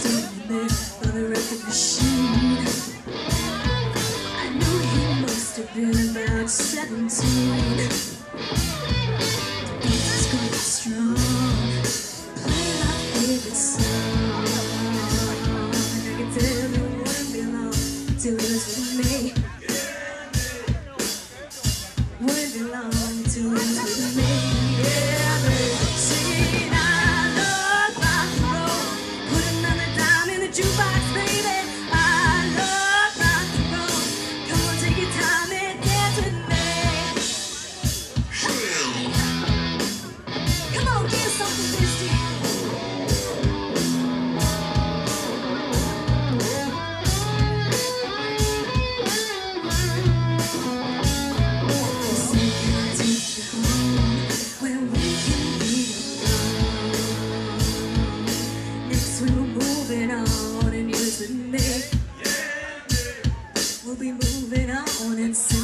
sitting there on the record machine. I knew he must have been about 17. The beat was going strong, playing our favorite song. I could tell it wouldn't be long till it was with me. Wouldn't be long till it was with me. Yeah, baby, singing I love rock and roll. Put another dime in the jukebox, baby. I love rock and roll. Come on, take your time and dance with me. Hey. Come on, give something misty. On and yours with me. We'll be moving on and